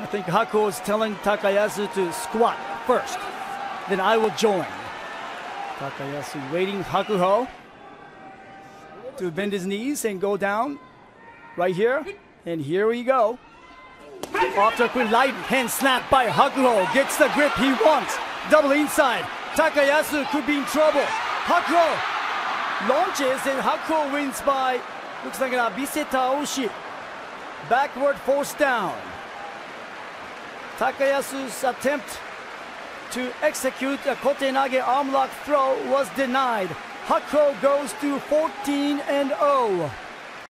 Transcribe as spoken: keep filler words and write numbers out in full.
I think Hakuho is telling Takayasu to squat first. Then I will join. Takayasu waiting Hakuho to bend his knees and go down right here. And here we go. After a quick light hand snap by Hakuho. Gets the grip he wants. Double inside. Takayasu could be in trouble. Hakuho launches and Hakuho wins by, looks like an abise taoshi. Backward force down. Takayasu's attempt to execute a kotenage arm lock throw was denied. Hakuho goes to fourteen and oh.